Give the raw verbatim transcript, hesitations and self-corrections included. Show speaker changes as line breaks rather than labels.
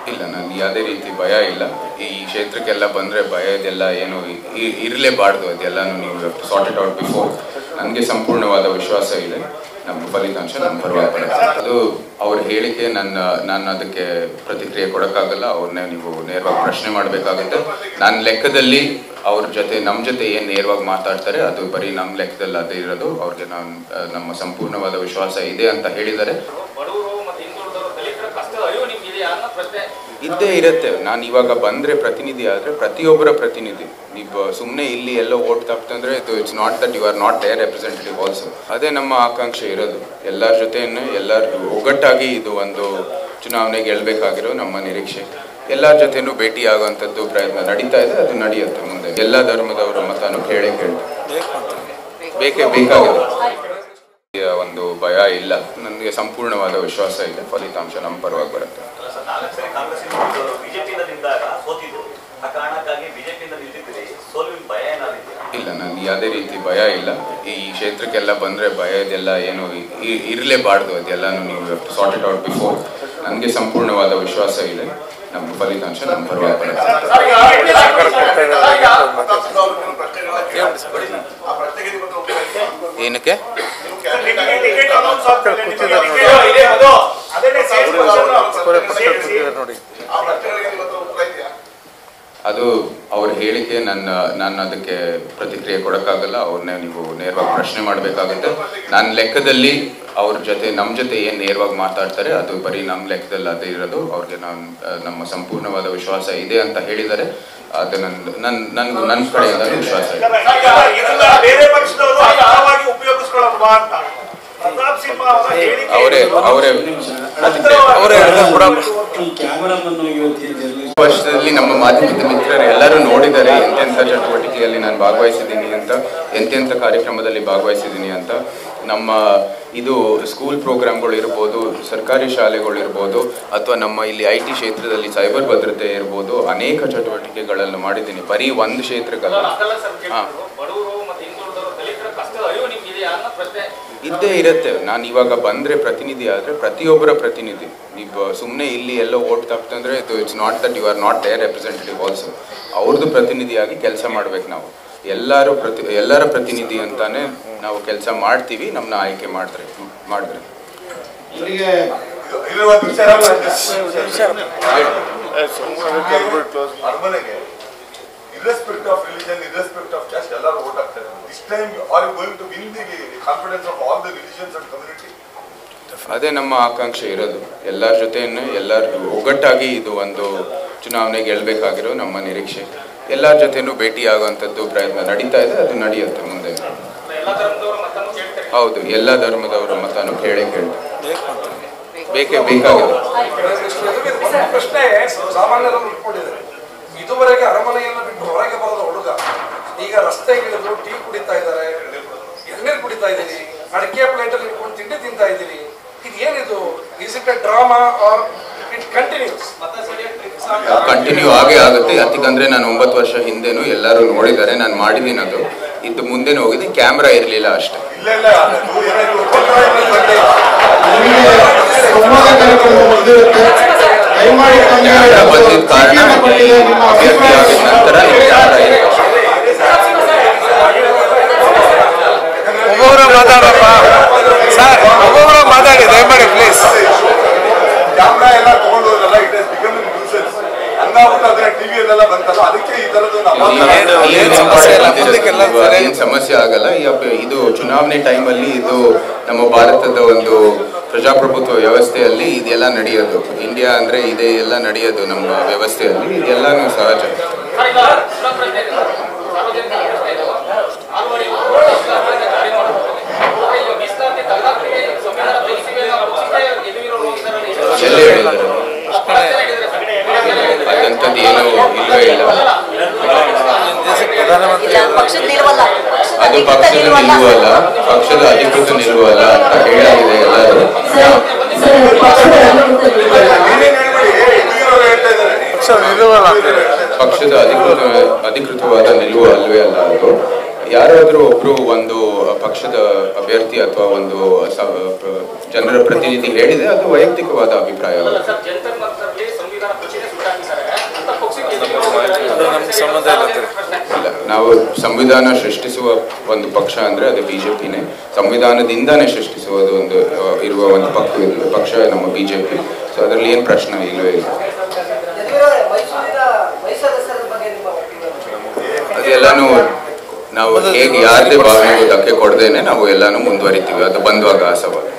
ಇಲ್ಲ, ನನಗೆ ಯಾವುದೇ ರೀತಿ ಭಯ ಇಲ್ಲ. ಈ ಕ್ಷೇತ್ರಕ್ಕೆಲ್ಲ ಬಂದರೆ ಭಯ ಇದೆಲ್ಲ ಏನು ಇರಲೇಬಾರ್ದು. ಅದೆಲ್ಲನೂ ನೀವು ಸಾರ್ಟ್ ಇಟ್ ಔಟ್ ಬಿಫೋರ್. ನನಗೆ ಸಂಪೂರ್ಣವಾದ ವಿಶ್ವಾಸ ಇದೆ ನಮ್ಮ ಫಲಿತಾಂಶ ನಮ್ಮ ಪರವಾಗಿ ಬರುತ್ತೆ. ಅದು ಅವ್ರ ಹೇಳಿಕೆ ನನ್ನ ನಾನು ಅದಕ್ಕೆ ಪ್ರತಿಕ್ರಿಯೆ ಕೊಡೋಕ್ಕಾಗಲ್ಲ. ಅವ್ರನ್ನೇ ನೀವು ನೇರವಾಗಿ ಪ್ರಶ್ನೆ ಮಾಡಬೇಕಾಗುತ್ತೆ. ನನ್ನ ಲೆಕ್ಕದಲ್ಲಿ ಅವ್ರ ಜೊತೆ ನಮ್ಮ ಜೊತೆ ಏನು ನೇರವಾಗಿ ಮಾತಾಡ್ತಾರೆ ಅದು ಬರೀ ನಮ್ಮ ಲೆಕ್ಕದಲ್ಲಿ ಅದೇ ಇರೋದು. ಅವ್ರಿಗೆ ನಾನು ನಮ್ಮ ಸಂಪೂರ್ಣವಾದ ವಿಶ್ವಾಸ ಇದೆ ಅಂತ ಹೇಳಿದ್ದಾರೆ. ಇದ್ದೇ ಇರುತ್ತೆ. ನಾನು ಇವಾಗ ಬಂದರೆ ಪ್ರತಿನಿಧಿ ಆದರೆ ಪ್ರತಿಯೊಬ್ಬರ ಪ್ರತಿನಿಧಿ. ನೀವು ಸುಮ್ಮನೆ ಇಲ್ಲಿ ಎಲ್ಲೋ ಓಟ್ ತಪ್ಪಂದ್ರೆ ಇದು it's not that you are not there representative also. ಅದೇ ನಮ್ಮ ಆಕಾಂಕ್ಷೆ ಇರೋದು. ಎಲ್ಲರ ಜೊತೆಯನ್ನು ಎಲ್ಲರೂ ಒಗ್ಗಟ್ಟಾಗಿ ಇದು ಒಂದು ಚುನಾವಣೆ ಗೆಲ್ಲಬೇಕಾಗಿರೋ ನಮ್ಮ ನಿರೀಕ್ಷೆ. ಎಲ್ಲರ ಜೊತೆನೂ ಭೇಟಿ ಆಗುವಂಥದ್ದು ಪ್ರಯತ್ನ ನಡೀತಾ ಇದೆ. ಅದು ನಡೆಯುತ್ತೆ ಮುಂದೆ. ಎಲ್ಲ ಧರ್ಮದವರ ಮತನೂ ಕೇಳೇ ಕೇಳಿ ಬೇಕೇ ಬೇಕಾಗಿದೆ. ಒಂದು ಭಯ ಇಲ್ಲ. ನನಗೆ ಸಂಪೂರ್ಣವಾದ ವಿಶ್ವಾಸ ಇದೆ. ಫಲಿತಾಂಶ ನಮ್ಮ ಪರವಾಗಿ ಬರುತ್ತೆ. ಇಲ್ಲ, ನನಗೆ ಯಾವುದೇ ರೀತಿ ಭಯ ಇಲ್ಲ. ಈ ಕ್ಷೇತ್ರಕ್ಕೆಲ್ಲ ಬಂದರೆ ಭಯ ಇದೆಲ್ಲ ಏನು ಇರಲೇಬಾರ್ದು. ಅದೆಲ್ಲನೂ ನೀವು ಸಾರ್ಟ್ ಇಟ್ ಔಟ್ ಬಿಫೋರ್. ನನಗೆ ಸಂಪೂರ್ಣವಾದ ವಿಶ್ವಾಸ ಇದೆ ನಮ್ಮ ಫಲಿತಾಂಶ ನಮ್ಮ ಪರವಾಗಿ ಬರುತ್ತೆ. ಏನಕ್ಕೆ ಅದು ಅವ್ರ ಹೇಳಿಕೆ ನನ್ನ ನಾನು ಅದಕ್ಕೆ ಪ್ರತಿಕ್ರಿಯೆ ಕೊಡೋಕ್ಕಾಗಲ್ಲ. ಅವ್ರನ್ನೇ ನೀವು ನೇರವಾಗಿ ಪ್ರಶ್ನೆ ಮಾಡಬೇಕಾಗುತ್ತೆ. ನನ್ನ ಲೆಕ್ಕದಲ್ಲಿ ಅವ್ರ ಜೊತೆ ನಮ್ಮ ಜೊತೆ ಏನು ನೇರವಾಗಿ ಮಾತಾಡ್ತಾರೆ ಅದು ಬರೀ ನಮ್ಮ ಲೆಕ್ಕದಲ್ಲಿ ಅದೇ ಇರೋದು. ಅವ್ರಿಗೆ ನಾನು ನಮ್ಮ ಸಂಪೂರ್ಣವಾದ ವಿಶ್ವಾಸ ಇದೆ ಅಂತ ಹೇಳಿದ್ದಾರೆ. ಅದು ನನ್ನ ನನ್ನ ನನ್ನ ನನ್ನ ಕಡೆಯಿಂದ ವಿಶ್ವಾಸ ಇದೆ. ಅವರೇ ಅವರೇ ಅವರೇ ವರ್ಷದಲ್ಲಿ ನಮ್ಮ ಮಾಧ್ಯಮದ ಮಿತ್ರರು ಎಲ್ಲರೂ ನೋಡಿದ್ದಾರೆ ಎಂತೆಂಥ ಚಟುವಟಿಕೆಯಲ್ಲಿ ನಾನು ಭಾಗವಹಿಸಿದ್ದೀನಿ ಅಂತ, ಎಂತೆಂಥ ಕಾರ್ಯಕ್ರಮದಲ್ಲಿ ಭಾಗವಹಿಸಿದ್ದೀನಿ ಅಂತ. ನಮ್ಮ ಇದು ಸ್ಕೂಲ್ ಪ್ರೋಗ್ರಾಮ್ಗಳು ಇರ್ಬೋದು, ಸರ್ಕಾರಿ ಶಾಲೆಗಳಿರ್ಬೋದು, ಅಥವಾ ನಮ್ಮ ಇಲ್ಲಿ ಐ ಟಿ ಕ್ಷೇತ್ರದಲ್ಲಿ ಸೈಬರ್ ಭದ್ರತೆ ಇರ್ಬೋದು, ಅನೇಕ ಚಟುವಟಿಕೆಗಳನ್ನು ಮಾಡಿದ್ದೀನಿ. ಬರೀ ಒಂದು ಕ್ಷೇತ್ರಕ್ಕಲ್ಲ. ಹಾಂ, ಇದ್ದೇ ಇರುತ್ತೆ. ನಾನು ಇವಾಗ ಬಂದರೆ ಪ್ರತಿನಿಧಿ ಆದರೆ ಪ್ರತಿಯೊಬ್ಬರ ಪ್ರತಿನಿಧಿ. ನೀವು ಸುಮ್ಮನೆ ಇಲ್ಲಿ ಎಲ್ಲೋ ಓಟ್ ತಪ್ಪಂದ್ರೆ ಇದು it's not that you are not there representative also. ಅವ್ರದ್ದು ಪ್ರತಿನಿಧಿಯಾಗಿ ಕೆಲಸ ಮಾಡ್ಬೇಕು ನಾವು. ಎಲ್ಲರೂ ಪ್ರತಿ ಎಲ್ಲರ ಪ್ರತಿನಿಧಿ ಅಂತಾನೆ ನಾವು ಕೆಲಸ ಮಾಡ್ತೀವಿ. ನಮ್ಮನ್ನ ಆಯ್ಕೆ ಮಾಡಿದ್ರೆ ಮಾಡಿದ್ರೆ
irrespective of religion, irrespective of caste, ಎಲ್ಲರೂ vote ಹಾಕ್ತಾರೆ. This time are you going to win the confidence of all the religions and community?
ಅದೇ ನಮ್ಮ ಆಕಾಂಕ್ಷೆ ಇರೋದು. ಎಲ್ಲರ ಜೊತೆಯನ್ನು ಎಲ್ಲರೂ ಒಗ್ಗಟ್ಟಾಗಿ ಇದು ಒಂದು ಚುನಾವಣೆ ಗೆಲ್ಲಬೇಕಾಗಿರೋ ನಮ್ಮ ನಿರೀಕ್ಷೆ. ಎಲ್ಲರ ಜೊತೆನೂ ಭೇಟಿ ಆಗುವಂಥದ್ದು ಪ್ರಯತ್ನ ನಡೀತಾ ಇದೆ. ಅದು ನಡೆಯುತ್ತೆ ಮುಂದೆ. ಹೌದು, ಎಲ್ಲ ಧರ್ಮದವರ ಮತನೂ ಕೇಳೇ ಕೇಳಿ ಬೇಕೇ ಬೇಕಾಗಿದೆ.
ಇದುವರೆಗೆ ಅರಮನೆಯನ್ನು ಬಿಟ್ಟು ಹೊರಗೆ ಬರೋದ ಹುಡುಗ ಈಗ ರಸ್ತೆಗಿಳಿದು ಟೀ ಕುಡಿತಾ ಇದ್ದಾರೆ, ಎಣ್ಣೆ ಕುಡಿತಾ ಇದ್ದೀನಿ, ಅಡಿಕೆ ಪ್ಲೇಟ್ ಅಲ್ಲಿ ಇಟ್ಕೊಂಡು ತಿಂಡಿ ತಿಂತಾ ಇದ್ದೀನಿ. ಇದು ಏನಿದು? Is it a drama or it continues?
Continue ಆಗೇ ಆಗುತ್ತೆ. ಯಾಕಂದ್ರೆ ನಾನು ಒಂಬತ್ತು ವರ್ಷ ಹಿಂದೆನೂ ಎಲ್ಲರೂ ನೋಡಿದ್ದಾರೆ. ನಾನು ಮಾಡಿದ್ದೀನಿ. ಅದು ಇದು ಮುಂದೆನೂ ಹೋಗಿದೆ. ಕ್ಯಾಮ್ರಾ ಇರಲಿಲ್ಲ ಅಷ್ಟೇ. ಬಂದಿದ್ದ ಕಾರಣ ಅಭ್ಯರ್ಥಿ ಆಗಿದ ನಂತರ
ಒಬ್ಬೊಬ್ಬರು ಮಾತಾಡಪ್ಪ ಸರ್, ಒಬ್ಬೊಬ್ಬರು ಮಾತಾಡಿ ದಯಮಾಡಿ ಪ್ಲೀಸ್.
ಕ್ಯಾಮ್ರಾ ಎಲ್ಲ ತಗೊಂಡೋದ್ರಲ್ಲ, ಇಟ್ ಇಸ್ ಬಿಕಮಿಂಗ್ ನ್ಯೂಸೆನ್ಸ್ ಹಂಗಾಗ್ಬಿಟ್ಟು ಅದನ್ನ ಟಿವಿಯಲ್ಲೆಲ್ಲ ಬಂತಲ್ಲ, ಅದಕ್ಕೆ ಈ ತರದ್ದು
ಏನು ಸಮಸ್ಯೆ ಆಗಲ್ಲ. ಇದು ಚುನಾವಣೆ ಟೈಮಲ್ಲಿ ಇದು ನಮ್ಮ ಭಾರತದ ಒಂದು ಪ್ರಜಾಪ್ರಭುತ್ವ ವ್ಯವಸ್ಥೆಯಲ್ಲಿ ಇದೆಲ್ಲ ನಡೆಯೋದು. ಇಂಡಿಯಾ ಅಂದರೆ ಇದೇ ಎಲ್ಲ ನಡೆಯೋದು ನಮ್ಮ ವ್ಯವಸ್ಥೆಯಲ್ಲಿ. ಇದೆಲ್ಲನೂ ಸಹಜ. ಎಲ್ಲಿ ಹೇಳಿದ್ದಾರೆ? ಅದಂಥದ್ದು ಏನೂ ಇಲ್ಲವೇ ಇಲ್ಲ. ಅದು ಪಕ್ಷದ ನಿಲುವಲ್ಲ, ಪಕ್ಷದ ಅಧಿಕೃತ ನಿಲುವಲ್ಲ ಅಂತ ಹೇಳಾಗಿದೆ ಎಲ್ಲರೂ. ಪಕ್ಷದ ಅಧಿಕೃತ ಅಧಿಕೃತವಾದ ನಿಲುವು ಅಲ್ವೇ ಅಲ್ಲ ಅದು. ಯಾರಾದರೂ ಒಬ್ರು ಒಂದು ಪಕ್ಷದ ಅಭ್ಯರ್ಥಿ ಅಥವಾ ಒಂದು ಜನರ ಪ್ರತಿನಿಧಿ ಹೇಳಿದೆ, ಅದು ವೈಯಕ್ತಿಕವಾದ ಅಭಿಪ್ರಾಯ.
ಅದು ನಮ್ಗೆ ಸಂಬಂಧ ಇಲ್ಲ.
ಇಲ್ಲ, ನಾವು ಸಂವಿಧಾನ ಸೃಷ್ಟಿಸುವ ಒಂದು ಪಕ್ಷ ಅಂದರೆ ಅದು ಬಿ ಜೆ ಪಿನೇ. ಸಂವಿಧಾನದಿಂದಾನೇ ಸೃಷ್ಟಿಸುವುದು ಒಂದು ಆ, ಇರುವ ಒಂದು ಪಕ್ಷ ಪಕ್ಷ ನಮ್ಮ ಬಿ ಜೆ ಪಿ. ಸೊ ಅದರಲ್ಲಿ ಏನು ಪ್ರಶ್ನೆ ಇಲ್ಲವೇ ಇಲ್ಲ. ಅದೆಲ್ಲಾನು ನಾವು ಹೇಗೆ ಯಾರದೇ ಭಾವನೆಗೂ ಧಕ್ಕೆ ಕೊಡದೇನೆ ನಾವು ಎಲ್ಲಾನು ಮುಂದುವರಿತೀವಿ, ಅದು ಬಂದುವಾಗ ಆ ಸವಾಲು.